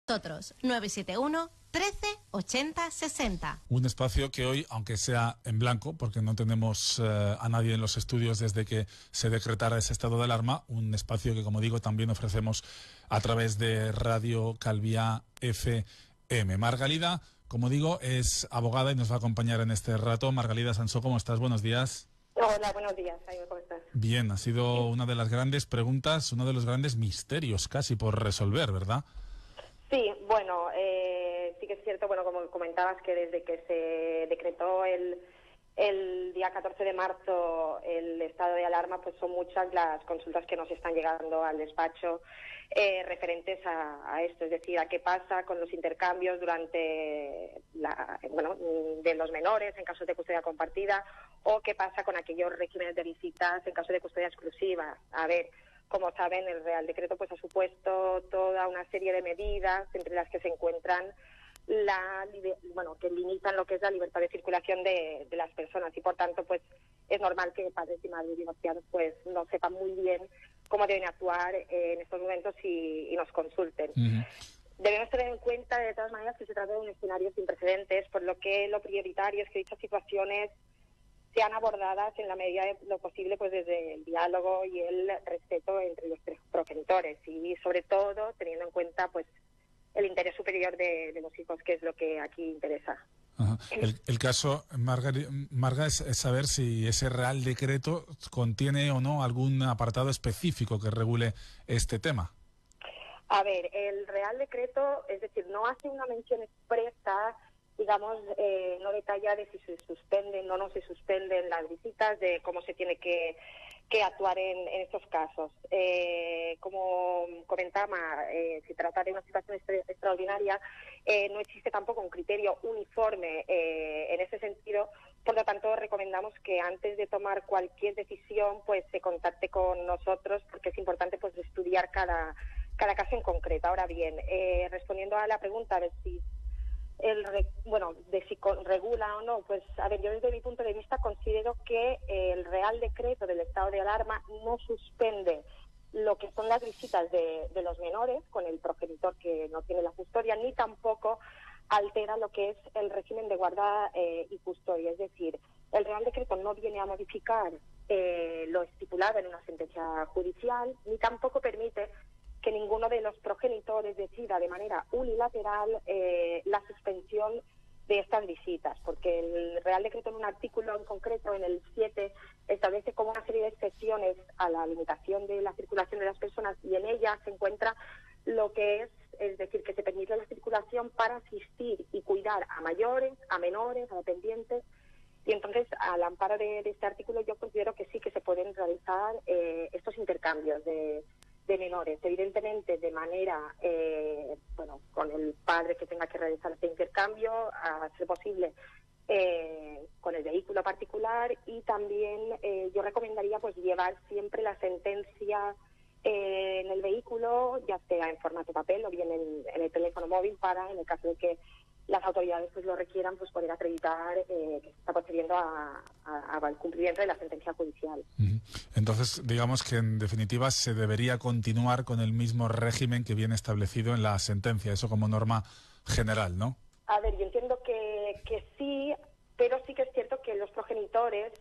nosotros. 971 13 80 60. Un espacio que hoy, aunque sea en blanco, porque no tenemos a nadie en los estudios desde que se decretara ese estado de alarma, un espacio que, como digo, también ofrecemos a través de Radio Calviá FM. Margalida, como digo, es abogada y nos va a acompañar en este rato. Margalida Sansó, ¿cómo estás? Buenos días. Hola, buenos días, Jaime, ¿cómo estás? Bien, ha sido una de las grandes preguntas, uno de los grandes misterios casi por resolver, ¿verdad? Sí, bueno, sí que es cierto, bueno, como comentabas, que desde que se decretó el día 14 de marzo el estado de alarma, pues son muchas las consultas que nos están llegando al despacho referentes a esto, es decir, a qué pasa con los intercambios durante de los menores en caso de custodia compartida, o qué pasa con aquellos regímenes de visitas en caso de custodia exclusiva. A ver, como saben, el Real Decreto pues ha supuesto toda una serie de medidas, entre las que se encuentran que limitan lo que es la libertad de circulación de las personas, y por tanto pues es normal que padres y madres divorciados pues no sepan muy bien cómo deben actuar en estos momentos y nos consulten. Uh-huh. Debemos tener en cuenta de todas maneras que se trata de un escenario sin precedentes, por lo que lo prioritario es que dichas situaciones sean abordadas en la medida de lo posible pues desde el diálogo y el respeto entre los progenitores, y sobre todo teniendo en cuenta pues el interés superior de los hijos, que es lo que aquí interesa. Ajá. El caso, Marga, es saber si ese Real Decreto contiene o no algún apartado específico que regule este tema. A ver, el Real Decreto, es decir, no hace una mención expresa, digamos, no detalla de si se suspenden o no se suspenden las visitas, de cómo se tiene que actuar en estos casos. Como comentaba, se trata de una situación extraordinaria, no existe tampoco un criterio uniforme en ese sentido, por lo tanto recomendamos que antes de tomar cualquier decisión pues se contacte con nosotros, porque es importante pues estudiar cada caso en concreto. Ahora bien, respondiendo a la pregunta de si si regula o no, pues a ver, yo desde mi punto de vista considero que el Real Decreto del estado de alarma no suspende lo que son las visitas de los menores con el progenitor que no tiene la custodia, ni tampoco altera lo que es el régimen de guarda y custodia. Es decir, el Real Decreto no viene a modificar lo estipulado en una sentencia judicial, ni tampoco permite que ninguno de los progenitores decida de manera unilateral la suspensión de estas visitas, porque el Real Decreto en un artículo en concreto, en el 7, establece como una serie de excepciones a la limitación de la circulación de las personas, y en ella se encuentra lo que es decir, que se permite la circulación para asistir y cuidar a mayores, a menores, a dependientes, y entonces al amparo de este artículo yo considero que sí que se pueden realizar estos intercambios de menores, evidentemente de manera, con el padre que tenga que realizar este intercambio, a ser posible con el vehículo particular, y también yo recomendaría pues llevar siempre la sentencia en el vehículo, ya sea en formato papel o bien en el teléfono móvil, para, en el caso de que las autoridades pues lo requieran, pues poder acreditar que se está procediendo al cumplimiento de la sentencia judicial. Entonces, digamos que en definitiva se debería continuar con el mismo régimen que viene establecido en la sentencia, eso como norma general, ¿no? A ver, yo entiendo que sí, pero sí que es cierto que los progenitores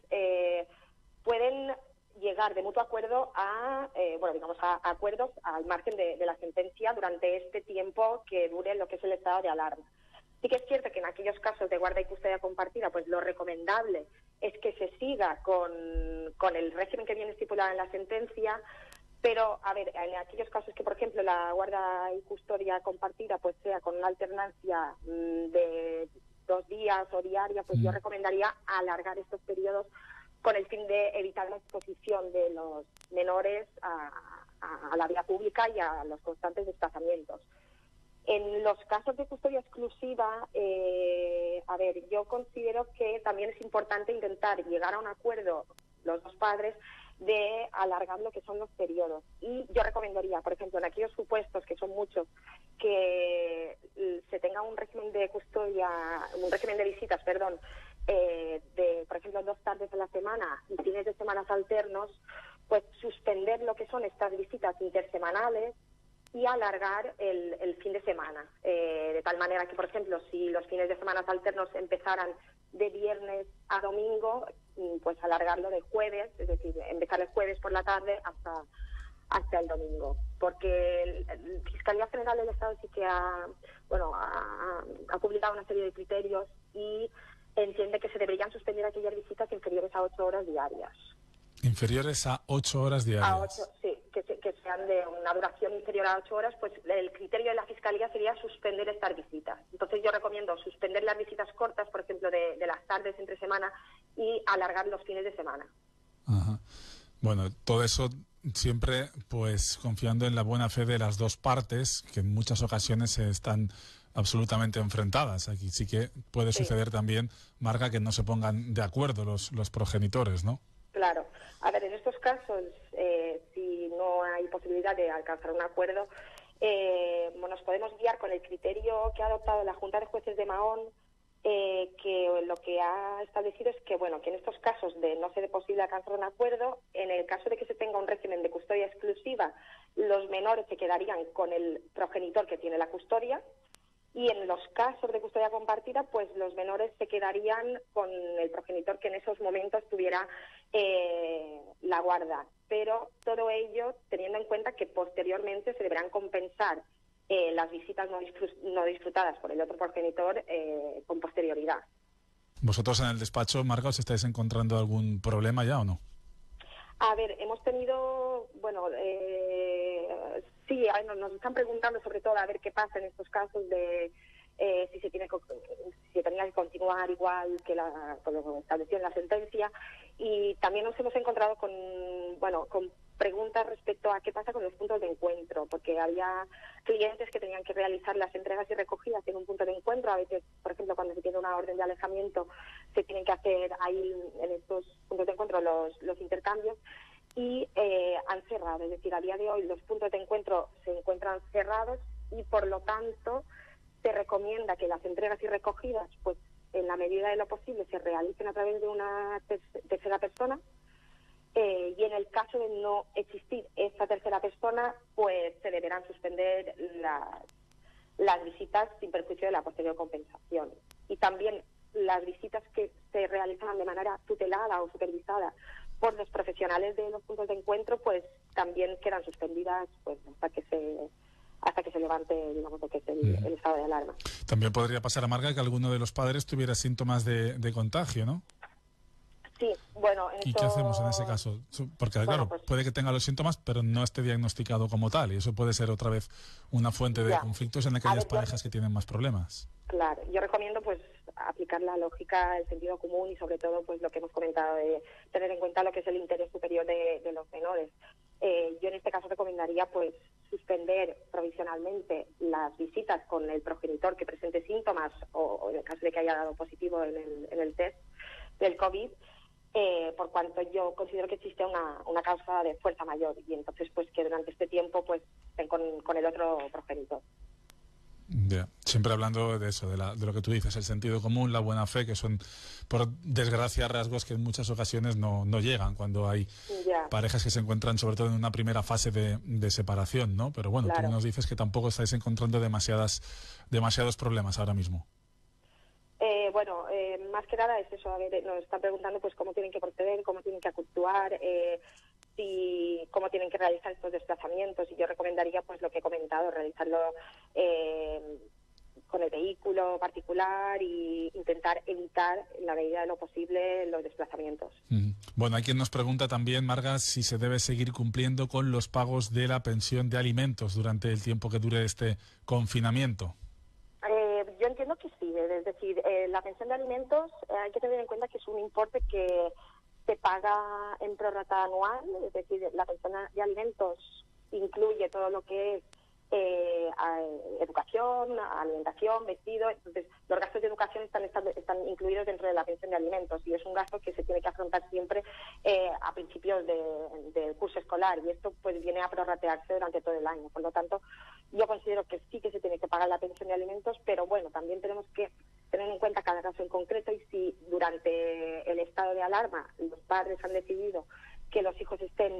pueden llegar de mutuo acuerdo a acuerdos al margen de la sentencia durante este tiempo que dure lo que es el estado de alarma. Sí que es cierto que en aquellos casos de guarda y custodia compartida, pues lo recomendable es que se siga con el régimen que viene estipulado en la sentencia, pero, a ver, en aquellos casos que, por ejemplo, la guarda y custodia compartida pues sea con una alternancia de 2 días o diaria, pues yo recomendaría alargar estos periodos con el fin de evitar la exposición de los menores a la vía pública y a los constantes desplazamientos. En los casos de custodia exclusiva, yo considero que también es importante intentar llegar a un acuerdo, los dos padres, de alargar lo que son los periodos. Y yo recomendaría, por ejemplo, en aquellos supuestos, que son muchos, que se tenga un régimen de visitas, de, por ejemplo, 2 tardes a la semana y fines de semana alternos, pues suspender lo que son estas visitas intersemanales y alargar el fin de semana. manera que, por ejemplo, si los fines de semana alternos empezaran de viernes a domingo, pues alargarlo de jueves, es decir, empezar el jueves por la tarde hasta el domingo, porque la Fiscalía General del Estado sí que ha publicado una serie de criterios y entiende que se deberían suspender aquellas visitas inferiores a 8 horas diarias. Inferiores a 8 horas diarias. Sí, que sean de una duración inferior a 8 horas, pues el criterio de la Fiscalía sería suspender estas visitas. Entonces yo recomiendo suspender las visitas cortas, por ejemplo, de las tardes entre semana y alargar los fines de semana. Ajá. Bueno, todo eso siempre pues confiando en la buena fe de las dos partes, que en muchas ocasiones están absolutamente enfrentadas. Aquí sí que puede suceder también, Marga, que no se pongan de acuerdo los progenitores, ¿no? Claro. A ver, en estos casos, si no hay posibilidad de alcanzar un acuerdo, nos podemos guiar con el criterio que ha adoptado la Junta de Jueces de Mahón, que lo que ha establecido es que, que en estos casos de no ser posible alcanzar un acuerdo, en el caso de que se tenga un régimen de custodia exclusiva, los menores se quedarían con el progenitor que tiene la custodia, y en los casos de custodia compartida, pues los menores se quedarían con el progenitor que en esos momentos tuviera la guarda. Pero todo ello teniendo en cuenta que posteriormente se deberán compensar las visitas no disfrutadas por el otro progenitor con posterioridad. ¿Vosotros en el despacho, Marga, os estáis encontrando algún problema ya o no? A ver, hemos tenido, sí, nos están preguntando sobre todo a ver qué pasa en estos casos de si se tenía que continuar igual que con lo establecido en la sentencia, y también nos hemos encontrado con preguntas respecto a qué pasa con los puntos de encuentro, porque había clientes que tenían que realizar las entregas y recogidas en un punto de encuentro. A veces, por ejemplo, cuando se tiene una orden de alejamiento, se tienen que hacer ahí en estos puntos de encuentro los intercambios, y han cerrado. Es decir, a día de hoy los puntos de encuentro se encuentran cerrados y, por lo tanto, se recomienda que las entregas y recogidas, pues en la medida de lo posible, se realicen a través de una tercera persona. Y en el caso de no existir esta tercera persona, pues se deberán suspender las visitas sin perjuicio de la posterior compensación. Y también las visitas que se realizan de manera tutelada o supervisada por los profesionales de los puntos de encuentro, pues también quedan suspendidas pues hasta que se levante, digamos, lo que es el estado de alarma. También podría pasar, Marga, que alguno de los padres tuviera síntomas de contagio, ¿no? Sí, ¿Y qué hacemos en ese caso? Porque, claro, pues, puede que tenga los síntomas, pero no esté diagnosticado como tal, y eso puede ser otra vez una fuente de conflictos en aquellas parejas que tienen más problemas. Claro, yo recomiendo pues aplicar la lógica, el sentido común y sobre todo pues lo que hemos comentado de tener en cuenta lo que es el interés superior de los menores. Yo en este caso recomendaría pues suspender provisionalmente las visitas con el progenitor que presente síntomas o en el caso de que haya dado positivo en el test del COVID, por cuanto yo considero que existe una causa de fuerza mayor, y entonces pues que durante este tiempo pues estén con el otro progenitor. Siempre hablando de eso, de lo que tú dices, el sentido común, la buena fe, que son, por desgracia, rasgos que en muchas ocasiones no llegan cuando hay parejas que se encuentran sobre todo en una primera fase de separación, ¿no? Pero bueno, claro, tú nos dices que tampoco estáis encontrando demasiados problemas ahora mismo. Más que nada es eso, a ver, nos están preguntando pues cómo tienen que proceder, cómo tienen que actuar, cómo tienen que realizar estos desplazamientos, y yo recomendaría pues lo que he comentado, realizarlo con el vehículo particular y intentar evitar en la medida de lo posible los desplazamientos. Bueno, hay quien nos pregunta también, Marga, si se debe seguir cumpliendo con los pagos de la pensión de alimentos durante el tiempo que dure este confinamiento. Yo entiendo que sí, es decir, la pensión de alimentos hay que tener en cuenta que es un importe que se paga en prorrata anual, es decir, la pensión de alimentos incluye todo lo que es educación, alimentación, vestido. Entonces los gastos de educación están incluidos dentro de la pensión de alimentos, y es un gasto que se tiene que afrontar siempre a principios del curso escolar, y esto pues viene a prorratearse durante todo el año. Por lo tanto, yo considero que sí que se tiene que pagar la pensión de alimentos, pero bueno, también tenemos que tener en cuenta cada caso en concreto, y si durante el estado de alarma los padres han decidido que los hijos estén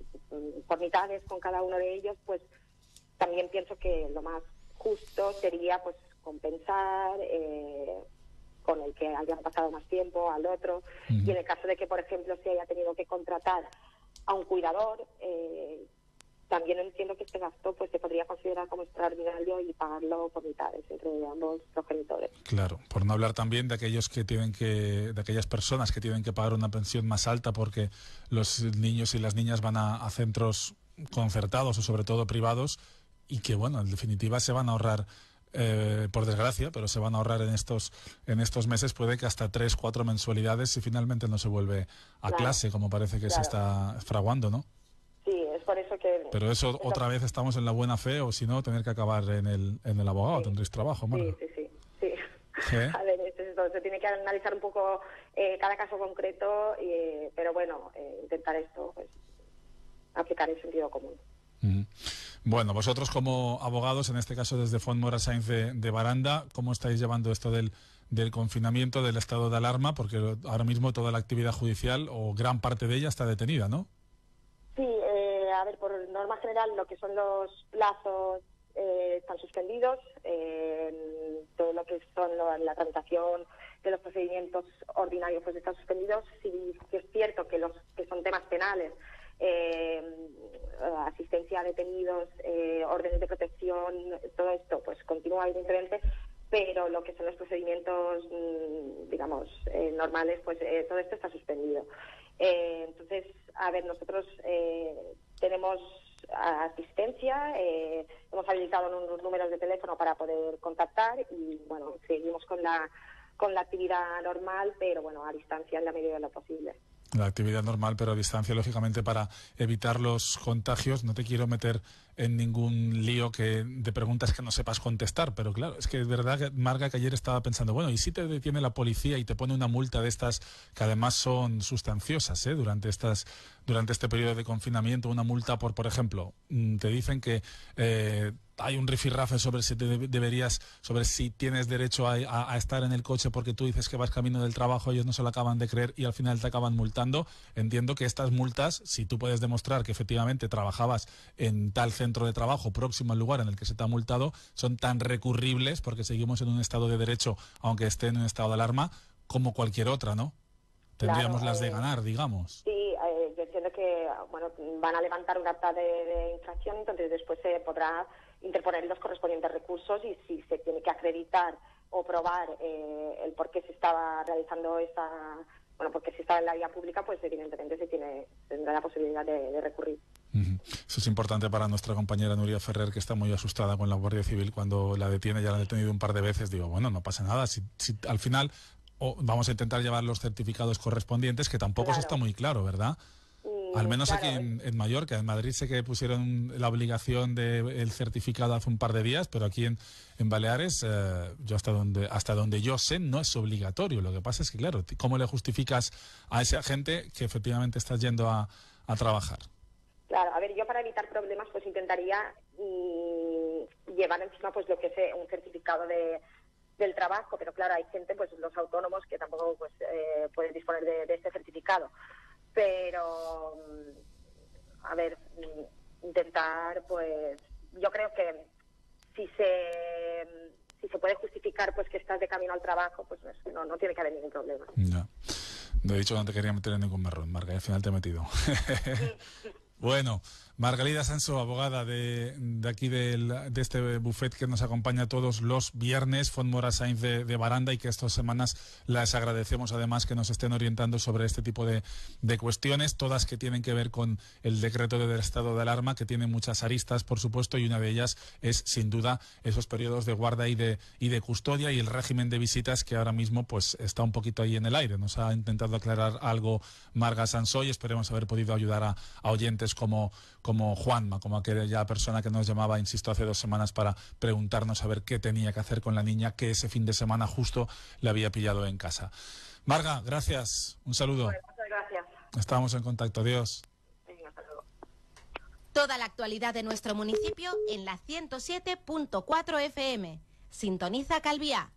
por mitades con cada uno de ellos, pues también pienso que lo más justo sería sea pues compensar con el que hayan pasado más tiempo al otro. Y en el caso de que, por ejemplo, se haya tenido que contratar a un cuidador, también entiendo que este gasto pues se podría considerar como extraordinario y pagarlo por mitades entre ambos progenitores. Claro, por no hablar también de aquellas personas que tienen que pagar una pensión más alta porque los niños y las niñas van a centros concertados o sobre todo privados y que, bueno, en definitiva se van a ahorrar, por desgracia, pero se van a ahorrar en estos meses, puede que hasta 3-4 mensualidades si finalmente no se vuelve a clase, como parece que se está fraguando, ¿no? Sí, es por eso que... Pero eso otra vez estamos en la buena fe, o si no, tener que acabar en el abogado. Tendréis trabajo, Marga. Sí. A ver, se tiene que analizar un poco cada caso concreto, pero bueno, intentar esto, pues aplicar el sentido común. Bueno, vosotros como abogados, en este caso desde Font Mora Sainz de Baranda, ¿cómo estáis llevando esto del confinamiento, del estado de alarma? Porque ahora mismo toda la actividad judicial, o gran parte de ella, está detenida, ¿no? Sí, a ver, por norma general, lo que son los plazos están suspendidos, todo lo que son la tramitación de los procedimientos ordinarios pues están suspendidos. Sí que es cierto que los que son temas penales, asistencia a detenidos, órdenes de protección, todo esto pues continúa evidentemente, pero lo que son los procedimientos digamos normales, pues todo esto está suspendido. Entonces, a ver, nosotros tenemos asistencia, hemos habilitado unos números de teléfono para poder contactar y bueno, seguimos con la actividad normal, pero bueno, a distancia en la medida de lo posible. La actividad normal, pero a distancia, lógicamente, para evitar los contagios. No te quiero meter en ningún lío de preguntas que no sepas contestar, pero claro, es que es verdad, Marga, que ayer estaba pensando, bueno, ¿y si te detiene la policía y te pone una multa de estas, que además son sustanciosas, durante este periodo de confinamiento, una multa por ejemplo, te dicen que hay un rifirrafe sobre si tienes derecho a estar en el coche porque tú dices que vas camino del trabajo, ellos no se lo acaban de creer y al final te acaban multando? Entiendo que estas multas, si tú puedes demostrar que efectivamente trabajabas en tal centro de trabajo próximo al lugar en el que se te ha multado, son tan recurribles, porque seguimos en un estado de derecho, aunque esté en un estado de alarma, como cualquier otra, ¿no? Tendríamos las de ganar, digamos. Sí, yo entiendo que bueno, van a levantar un acta de infracción, entonces después se podrá interponer los correspondientes recursos y si se tiene que acreditar o probar el por qué se estaba realizando porque si estaba en la vía pública, pues evidentemente tendrá la posibilidad de recurrir. Eso es importante para nuestra compañera Nuria Ferrer, que está muy asustada con la Guardia Civil cuando la detiene. Ya la han detenido un par de veces. Digo, bueno, no pasa nada. Si al final vamos a intentar llevar los certificados correspondientes, que tampoco se está muy claro, ¿verdad? Al menos claro, aquí en Mallorca. En Madrid sé que pusieron la obligación del certificado hace un par de días, pero aquí en Baleares, yo hasta donde yo sé, no es obligatorio. Lo que pasa es que, claro, ¿cómo le justificas a esa gente que efectivamente estás yendo a trabajar? Claro, a ver, yo para evitar problemas pues intentaría llevar encima pues lo que es un certificado del trabajo, pero claro, hay gente, pues los autónomos, que tampoco pues pueden disponer de este certificado. Pero, a ver, intentar, pues, yo creo que si se puede justificar pues que estás de camino al trabajo, pues no tiene que haber ningún problema. No he dicho que no te quería meter en ningún marrón, Marga, y al final te he metido. Bueno, Margalida Sanso, abogada de aquí de este bufet que nos acompaña todos los viernes, Font Mora Sainz de Baranda, y que estas semanas les agradecemos además que nos estén orientando sobre este tipo de cuestiones, todas que tienen que ver con el decreto del estado de alarma, que tiene muchas aristas, por supuesto, y una de ellas es sin duda esos periodos de guarda y de custodia y el régimen de visitas, que ahora mismo pues está un poquito ahí en el aire. Nos ha intentado aclarar algo Marga Sanso y esperemos haber podido ayudar a oyentes como Juanma, como aquella persona que nos llamaba, insisto, hace 2 semanas para preguntarnos a ver qué tenía que hacer con la niña que ese fin de semana justo le había pillado en casa. Marga, gracias. Un saludo. Bueno, muchas gracias. Estamos en contacto. Adiós. Venga, hasta luego. Toda la actualidad de nuestro municipio en la 107.4 FM. Sintoniza Calviá.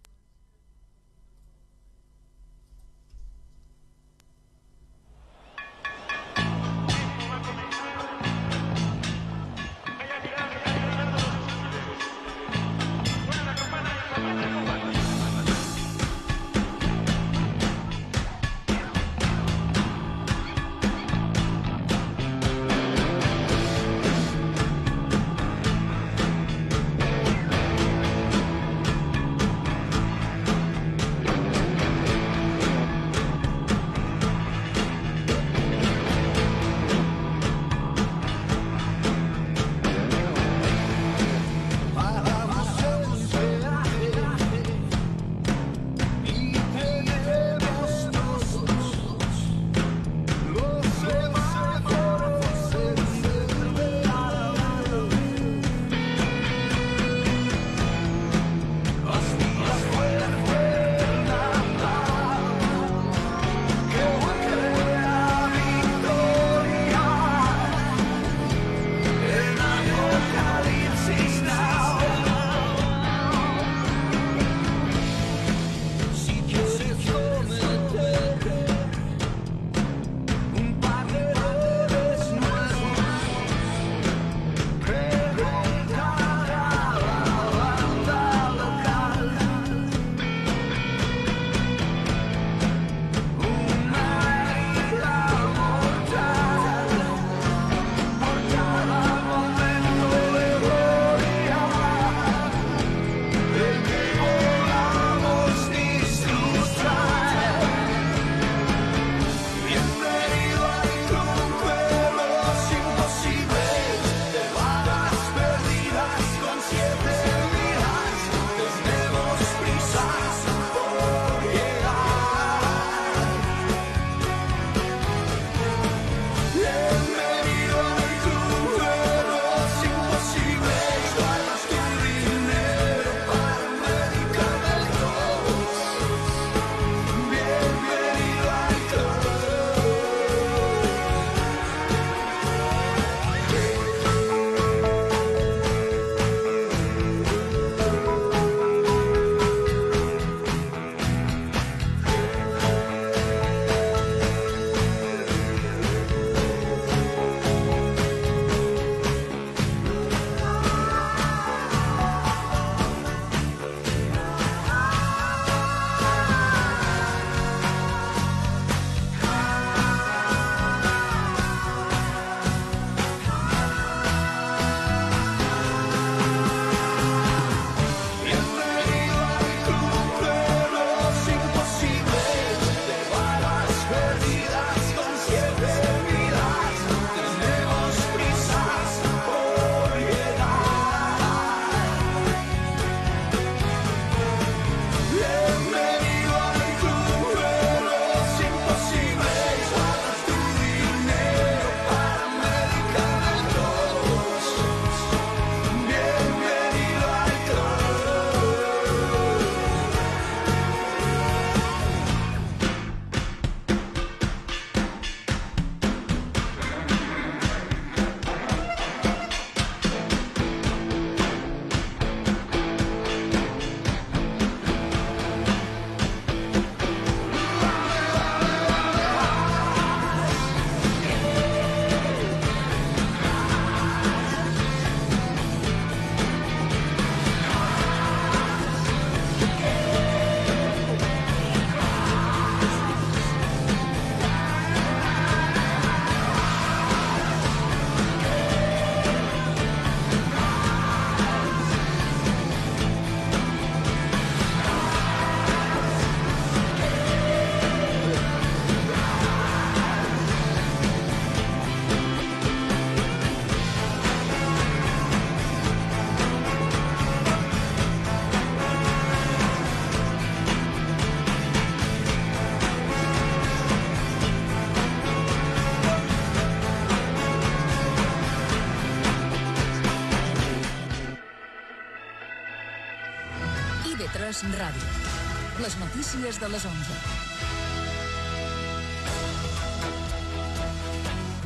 TV3 Ràdio. Les notícies de les 11.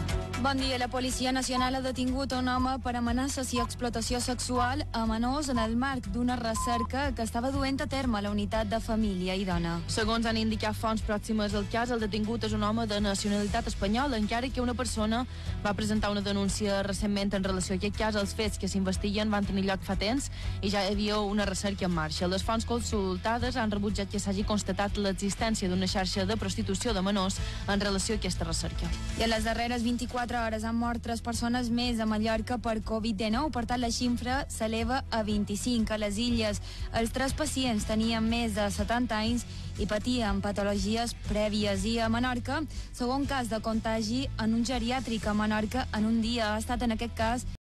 Bon dia. La Policia Nacional ha detingut un home per amenaces i explotació sexual a menors en el marc d'una recerca que estava duent a terme a la unitat de família i dona. Segons han indicat fonts pròximes al cas, el detingut és un home de nacionalitat espanyola, encara que una persona va presentar una denúncia recentment en relació a aquest cas. Els fets que s'investiguen van tenir lloc fa temps i ja hi havia una recerca en marxa. Les fonts consultades han rebutjat que s'hagi constatat l'existència d'una xarxa de prostitució de menors en relació a aquesta recerca. I en les darreres 24 hores han mort 3 persones més a Mallorca per Covid-19, per tant la xifra s'eleva a 25. A les Illes, els 3 pacients tenien més de 70 anys i patien patologies prèvies. I a Menorca, segon cas de contagi en un geriàtric a Menorca en un dia. Ha estat en aquest cas